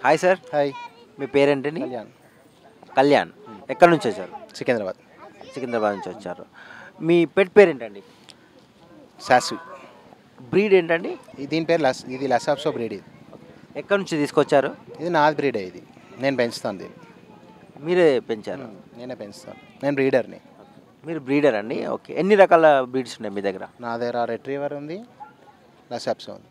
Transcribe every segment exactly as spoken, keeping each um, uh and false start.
Hi sir. Hi. మీ పేరేంటండి? కళ్యాణ్. కళ్యాణ్. ఎక్కడి నుంచి వచ్చారు? సికింద్రాబాద్. సికింద్రాబాద్ నుంచి వచ్చారు. మీ పెట్ పేరేంటండి? సాసు. బ్రీడ్ ఏంటండి? దీని పేరు లస్ ఇది లసాప్సో బ్రీడ్. ఇది ఎక్కడి నుంచి తీసుకొచ్చారు? ఇది నాది బ్రీడే. ఇది నేను పెంచుతాను. దీన్ని మీరే పెంచారు? నేనే పెంచుతాను. నేను బ్రీడర్ని. మీరు బ్రీడర్ అండి. ఓకే. ఎన్ని రకాల బ్రీడ్స్ ఉన్నాయి మీ దగ్గర? నా దగ్గర రెట్రీవర్ ఉంది, లసాప్సో ఉంది.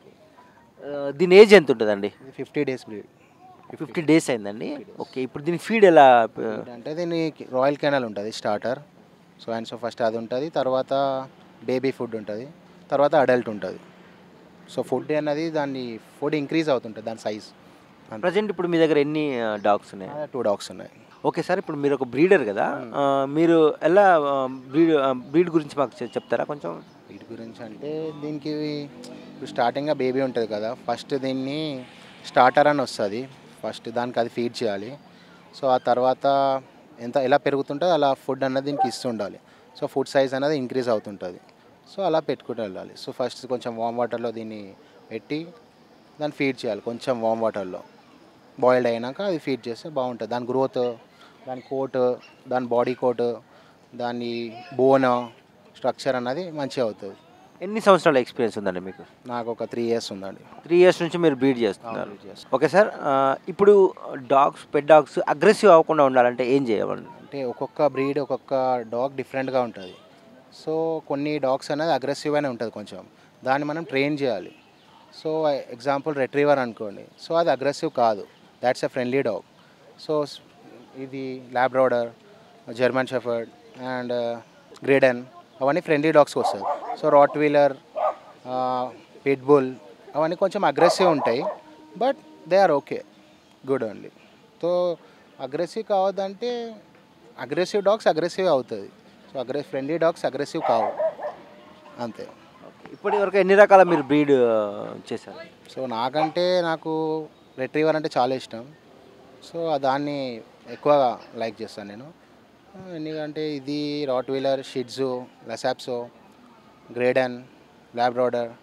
దీని ఏజ్ ఎంత ఉంటుందండి? ఇది fifty days breed. Fifty days అయిందండి. ఓకే. ఇప్పుడు దీని ఫీడ్ ఎలా? అంటే దీనికి రాయల్ కెనాల్ ఉంటుంది starter. So and so first అది ఉంటుంది, తర్వాత బేబీ ఫుడ్ ఉంటుంది, తర్వాత అడల్ట్ ఉంటుంది. సో ఫుడ్ అన్నది దాన్ని ఫుడ్ ఇంక్రీజ్ అవుతుంటుంది దాని సైజ్. ప్రజెంట్ ఇప్పుడు మీ దగ్గర ఎన్ని డాగ్స్ ఉన్నాయి? టూ డాగ్స్ ఉన్నాయి. Okay sir. ఇప్పుడు మీరు ఒక బ్రీడర్ కదా, మీరు ఎలా బ్రీడ్ బ్రీడ్ గురించి మాకు చెప్తారా కొంచెం? వీటి గురించి అంటే దీనికి ఇప్పుడు స్టార్టింగ్గా బేబీ ఉంటుంది కదా, ఫస్ట్ దీన్ని స్టార్టర్ అని వస్తుంది. ఫస్ట్ దానికి అది ఫీడ్ చేయాలి. సో ఆ తర్వాత ఎంత ఎలా పెరుగుతుంటుందో అలా ఫుడ్ అన్నది దీనికి ఇస్తుండాలి. సో ఫుడ్ సైజ్ అనేది ఇంక్రీజ్ అవుతుంటుంది. సో అలా పెట్టుకుంటూ వెళ్ళాలి. సో ఫస్ట్ కొంచెం వామ్ వాటర్లో దీన్ని పెట్టి దాన్ని ఫీడ్ చేయాలి. కొంచెం వామ్ వాటర్లో బాయిల్డ్ అయినాక అది ఫీడ్ చేస్తే బాగుంటుంది. దాని గ్రోత్, దాని కోట్, దాని బాడీ కోట్, దాని బోన్ స్ట్రక్చర్ అన్నది మంచిగా అవుతుంది. ఎన్ని సంవత్సరాల ఎక్స్పీరియన్స్ ఉందండి మీకు? నాకు ఒక త్రీ ఇయర్స్ ఉందండి. త్రీ ఇయర్స్ నుంచి మీరు బ్రీడ్ చేస్తున్నారు. Okay sir. ఇప్పుడు డాగ్స్, పెట్ డాగ్స్ అగ్రెసివ్ అవ్వకుండా ఉండాలంటే ఏం చేయాలి? అంటే ఒక్కొక్క బ్రీడ్ ఒక్కొక్క డాగ్ డిఫరెంట్గా ఉంటుంది. సో కొన్ని డాగ్స్ అనేది అగ్రెసివ్గానే ఉంటుంది కొంచెం, దాన్ని మనం ట్రైన్ చేయాలి. సో ఎగ్జాంపుల్ రెట్రీవర్ అనుకోండి. సో అది అగ్రెసివ్ కాదు, that's a friendly dog. So ఇది Labrador, German shepherd and Great Dane అవన్నీ ఫ్రెండ్లీ డాగ్స్కి వస్తాయి. సో రాట్ వీలర్, పిట్బుల్ అవన్నీ కొంచెం అగ్రెసివ్ ఉంటాయి, but they are okay, good only. So aggressive కావద్దంటే అగ్రెసివ్ డాగ్స్ అగ్రెసివ్ అవుతుంది. So aggressive friendly dogs aggressive కావు, అంతే. ఇప్పటి వరకు ఎన్ని రకాల మీరు బ్రీడ్ చేశారు? సో నాకంటే నాకు రెట్రీవర్ అంటే చాలా ఇష్టం. సో దాన్ని ఎక్కువగా లైక్ చేస్తాను నేను. ఎందుకంటే ఇది రాట్ వీలర్, షిట్జు, లసాప్సో, గ్రేడెన్, ల్యాబ్రాడర్,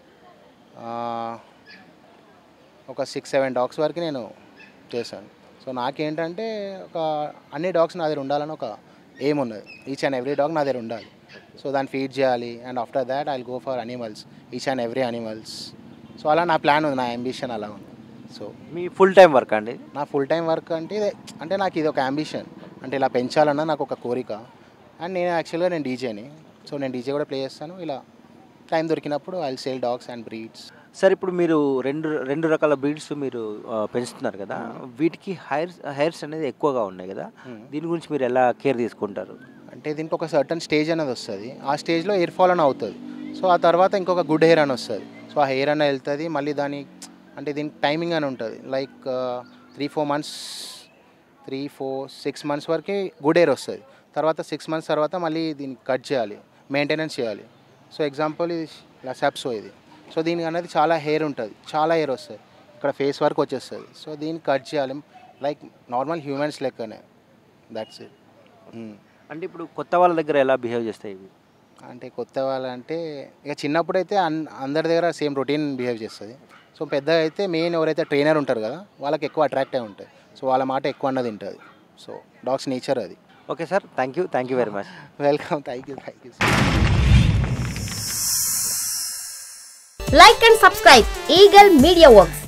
ఒక సిక్స్ సెవెన్ డాగ్స్ వరకు నేను చేశాను. సో నాకేంటంటే ఒక అన్ని డాగ్స్ నా దగ్గర ఉండాలని ఒక ఎయిమ్ ఉన్నది. ఈచ్ అండ్ ఎవ్రీ డాగ్ నా దగ్గర ఉండాలి. సో దాన్ని ఫీడ్ చేయాలి, and after that I will go for animals, each and every animals. So అలా నా ప్లాన్ ఉంది, నా అంబిషన్ అలా ఉంది. సో మీ ఫుల్ టైం వర్క్ అండి? నా ఫుల్ టైం వర్క్ అంటే అంటే నాకు ఇది ఒక అంబిషన్, అంటే ఇలా పెంచాలన్న నాకు ఒక కోరిక. అండ్ నేను యాక్చువల్గా నేను డీజేని. సో నేను డీజే కూడా ప్లే చేస్తాను. ఇలా టైం దొరికినప్పుడు I will sale dogs and breeds. Sir ఇప్పుడు మీరు రెండు రెండు రకాల బ్రీడ్స్ మీరు పెంచుతున్నారు కదా, వీటికి హైర్స్ హెయిర్స్ అనేది ఎక్కువగా ఉన్నాయి కదా, దీని గురించి మీరు ఎలా కేర్ తీసుకుంటారు? అంటే దీనికి ఒక సర్టన్ స్టేజ్ అనేది వస్తుంది. ఆ స్టేజ్లో హెయిర్ ఫాల్ అని అవుతుంది. సో ఆ తర్వాత ఇంకొక గుడ్ హెయిర్ అని వస్తుంది. సో ఆ హెయిర్ అన్న వెళ్తుంది. మళ్ళీ దాని అంటే దీనికి టైమింగ్ అని ఉంటుంది. Like three four months three four six months వరకు గుడ్ హెయిర్ వస్తుంది. తర్వాత సిక్స్ మంత్స్ తర్వాత మళ్ళీ దీన్ని కట్ చేయాలి, మెయింటెనెన్స్ చేయాలి. సో ఎగ్జాంపుల్ ఇది లసాప్సో, ఇది. సో దీనికి అనేది చాలా హెయిర్ ఉంటుంది, చాలా హెయిర్ వస్తుంది, ఇక్కడ ఫేస్ వరకు వచ్చేస్తుంది. సో దీన్ని కట్ చేయాలి లైక్ నార్మల్ హ్యూమన్స్ లెక్కనే. That's it. అంటే ఇప్పుడు కొత్త వాళ్ళ దగ్గర ఎలా బిహేవ్ చేస్తాయి ఇవి? అంటే కొత్త వాళ్ళంటే ఇక చిన్నప్పుడైతే అన్ అందరి దగ్గర సేమ్ రొటీన్ బిహేవ్ చేస్తుంది. సో పెద్దగా అయితే మెయిన్ ఎవరైతే ట్రైనర్ ఉంటారు కదా, వాళ్ళకి ఎక్కువ అట్రాక్ట్ అయి ఉంటాయి. సో వాళ్ళ మాట ఎక్కువ అన్నది ఉంటుంది. సో డాగ్స్ నేచర్ అది. Okay sir, thank you thank you very much. Welcome. Thank you thank you. Like and subscribe Eagle Media Works.